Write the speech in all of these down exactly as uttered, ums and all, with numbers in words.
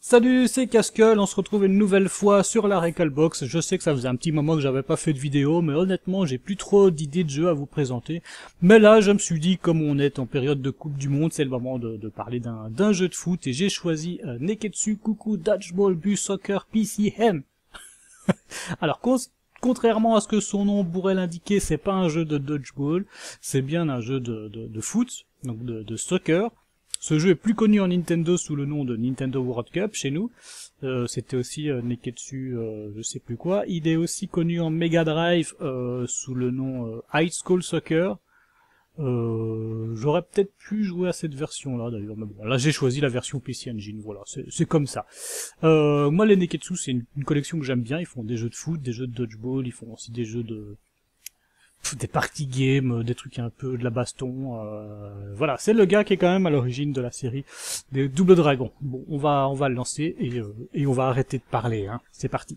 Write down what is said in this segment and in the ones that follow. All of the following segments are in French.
Salut, c'est Casqueul, on se retrouve une nouvelle fois sur la Recalbox. Je sais que ça faisait un petit moment que j'avais pas fait de vidéo, mais honnêtement, j'ai plus trop d'idées de jeux à vous présenter. Mais là, je me suis dit, comme on est en période de Coupe du Monde, c'est le moment de, de parler d'un d'un jeu de foot, et j'ai choisi euh, Neketsu Kuku Dodgeball Bus Soccer P C M. Alors, con contrairement à ce que son nom pourrait l'indiquer, c'est pas un jeu de dodgeball, c'est bien un jeu de, de, de foot, donc de, de soccer. Ce jeu est plus connu en Nintendo sous le nom de Nintendo World Cup chez nous. Euh, C'était aussi euh, Neketsu, euh, je sais plus quoi. Il est aussi connu en Mega Drive euh, sous le nom euh, High School Soccer. Euh, J'aurais peut-être pu jouer à cette version-là d'ailleurs, mais bon, là j'ai choisi la version P C Engine, voilà, c'est comme ça. Euh, moi les Neketsu c'est une, une collection que j'aime bien, ils font des jeux de foot, des jeux de dodgeball, ils font aussi des jeux de... des party games, des trucs un peu de la baston, euh, voilà, c'est le gars qui est quand même à l'origine de la série des Double Dragon. Bon, on va on va le lancer et, euh, et on va arrêter de parler, hein. C'est parti.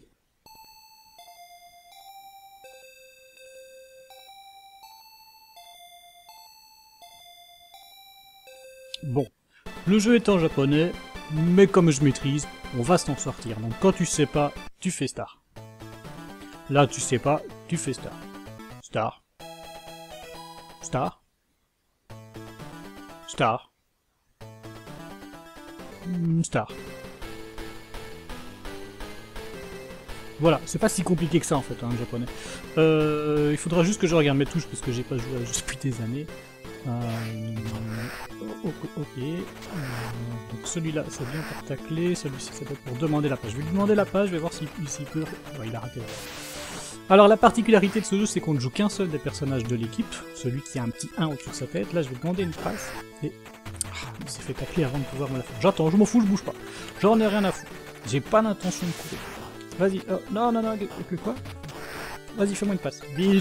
Bon, le jeu est en japonais, mais comme je maîtrise, on va s'en sortir. Donc quand tu sais pas, tu fais star. Là tu sais pas, tu fais star. Star. Star. Star. Star. Voilà, c'est pas si compliqué que ça en fait, hein, le japonais. Euh, il faudra juste que je regarde mes touches parce que j'ai pas joué à jeu depuis des années. Euh, ok, ok. Euh, donc celui-là, ça vient pour tacler, celui-ci, ça doit être pour demander la page. Je vais lui demander la page, je vais voir s'il s'il peut... Ouais, il a raté. Alors la particularité de ce jeu, c'est qu'on ne joue qu'un seul des personnages de l'équipe, celui qui a un petit un au-dessus de sa tête. Là, je vais demander une passe, et... Ah, il s'est fait tacler avant de pouvoir me la faire. J'attends, je m'en fous, je bouge pas. J'en ai rien à foutre. J'ai pas l'intention de courir. Vas-y, oh, non, non, non, quoi? Vas-y, fais-moi une passe. Vite.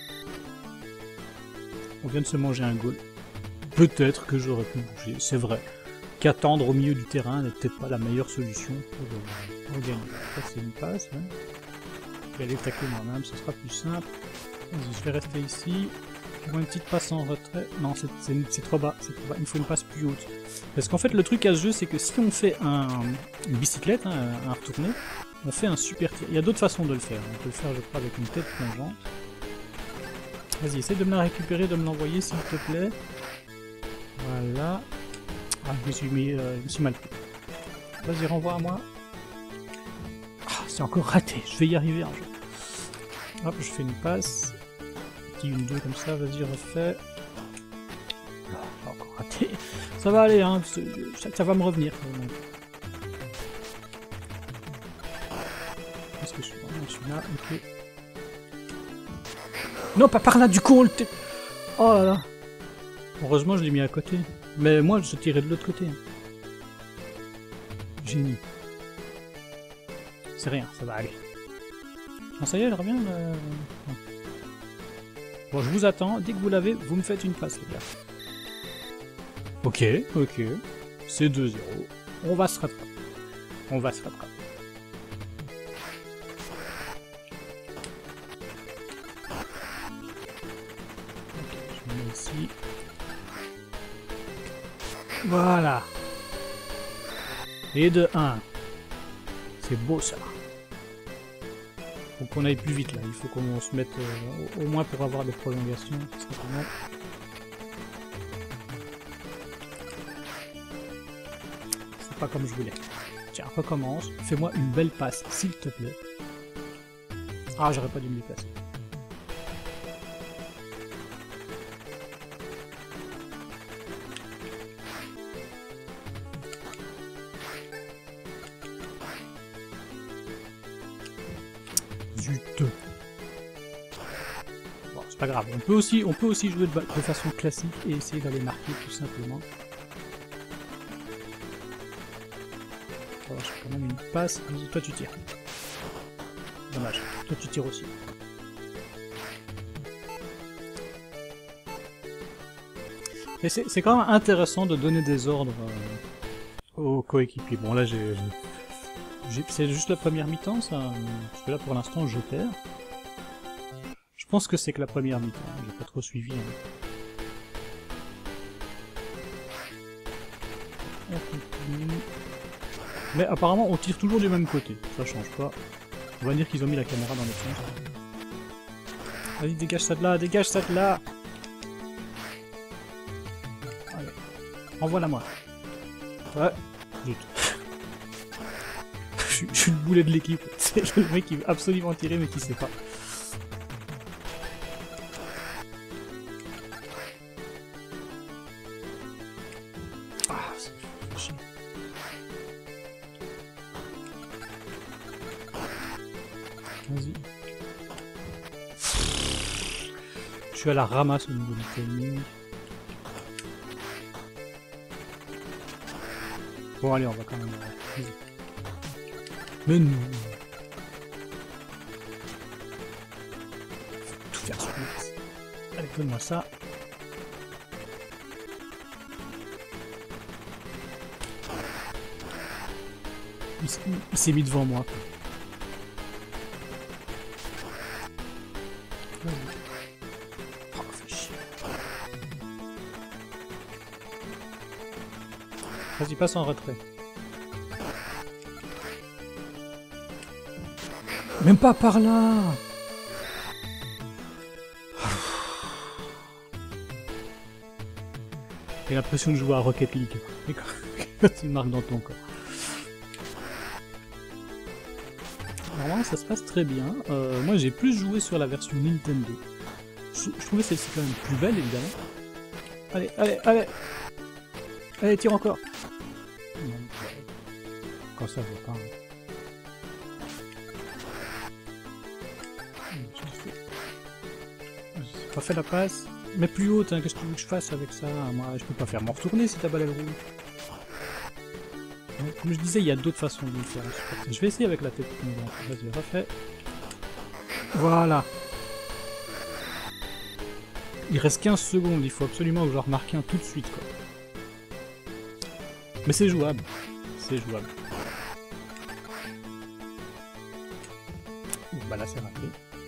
On vient de se manger un goal. Peut-être que j'aurais pu bouger, c'est vrai. Qu'attendre au milieu du terrain n'est peut-être pas la meilleure solution pour, euh, pour gagner. Ça, c'est une passe, ouais. Je vais aller tacler moi-même, ce sera plus simple. Vas-y, je vais rester ici. Je vois une petite passe en retrait. Non, c'est trop bas, c'est trop bas. Il me faut une passe plus haute. Parce qu'en fait, le truc à ce jeu, c'est que si on fait un, une bicyclette, hein, un retourné, on fait un super tir. Il y a d'autres façons de le faire. On peut le faire, je crois, avec une tête plongeante. Vas-y, essaie de me la récupérer, de me l'envoyer, s'il te plaît. Voilà. Ah, je me suis, mis, euh, je me suis mal pris. Vas-y, renvoie à moi. Ah, c'est encore raté. Je vais y arriver un jour. Hop, je fais une passe. Petit une deux comme ça, vas-y, refais. Ah, j'ai encore raté. Ça va aller, hein. Ça, ça va me revenir. Est-ce que je suis là? Je suis là, ok. Non, pas par là, du coup on le... Oh là là. Heureusement je l'ai mis à côté. Mais moi je tirais de l'autre côté. Génie. C'est rien, ça va aller. Non, ça y est, elle revient là. Bon, je vous attends. Dès que vous l'avez, vous me faites une passe, les gars. Ok, ok. C'est deux zéro. On va se rattraper. On va se rattraper. Ici. Voilà. Et de un. C'est beau ça. Faut qu'on aille plus vite là. Il faut qu'on se mette euh, au, au moins pour avoir des prolongations. Simplement. C'est pas comme je voulais. Tiens, recommence. Fais-moi une belle passe, s'il te plaît. Ah, j'aurais pas dû me déplacer. Bon, c'est pas grave. On peut aussi, on peut aussi jouer de, de façon classique et essayer d'aller marquer tout simplement. Oh, j'ai quand même une passe. Toi tu tires. Dommage. Toi tu tires aussi. Et c'est quand même intéressant de donner des ordres euh, aux coéquipiers. Bon là j'ai... C'est juste la première mi-temps, ça, parce que là pour l'instant je perds. Je pense que c'est que la première mi-temps, j'ai pas trop suivi. Hein. On continue. Mais apparemment, on tire toujours du même côté. Ça change pas. On va dire qu'ils ont mis la caméra dans le sens. Allez, dégage ça de là, dégage ça de là. Allez, envoie-la moi. Ouais, zut. je, suis, je suis le boulet de l'équipe. C'est le mec qui veut absolument tirer mais qui sait pas. Ah, c'est chiant. Vas-y. Je suis à la ramasse au niveau du timing. Bon allez, on va quand même... Vas-y. Mais non. Faut tout faire sur place. Allez, donne-moi ça. Il, il s'est mis devant moi. Vas-y. Oh, fais chier. Vas-y, passe en retrait. Même pas par là. J'ai l'impression de jouer à Rocket League. Quand tu marques dans ton corps. Normalement ça se passe très bien. Euh, moi j'ai plus joué sur la version Nintendo. Je, je trouvais celle-ci quand même plus belle évidemment. Allez, allez, allez. Allez, tire encore. Non, quand ça va pas. Hein. J'ai pas fait la passe. Mais plus haute, hein, qu'est-ce que tu veux que je fasse avec ça? Moi je peux pas faire m'en retourner si ta balle elle roule. Comme je disais, il y a d'autres façons de le faire. Je vais essayer avec la tête. Vas-y, refais. Voilà. Il reste quinze secondes, il faut absolument que je remarque un tout de suite, quoi. Mais c'est jouable. C'est jouable. Bon, bah là, c'est raté.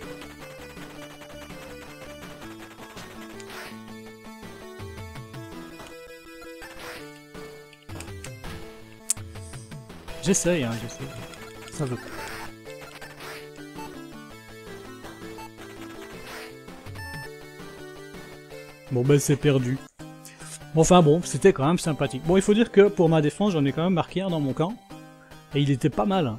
J'essaye, hein, j'essaye. Ça veut pas. Bon ben c'est perdu. Bon, enfin bon, c'était quand même sympathique. Bon, il faut dire que pour ma défense, j'en ai quand même marqué un dans mon camp. Et il était pas mal. Hein.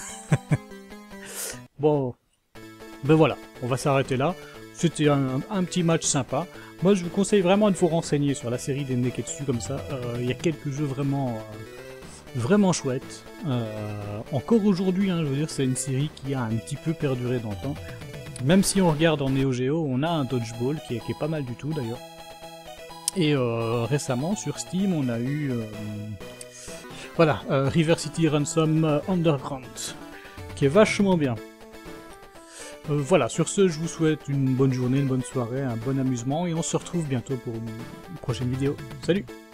Bon, ben voilà, on va s'arrêter là. C'était un, un petit match sympa. Moi je vous conseille vraiment de vous renseigner sur la série des Neketsu comme ça. Il euh, y a quelques jeux vraiment... Euh, vraiment chouette. Euh, encore aujourd'hui, hein, je veux dire, c'est une série qui a un petit peu perduré dans le temps. Même si on regarde en Neo Geo, on a un dodgeball qui est, qui est pas mal du tout d'ailleurs. Et euh, récemment sur Steam, on a eu euh, voilà euh, River City Ransom Underground, qui est vachement bien. Euh, voilà, sur ce, je vous souhaite une bonne journée, une bonne soirée, un bon amusement, et on se retrouve bientôt pour une prochaine vidéo. Salut!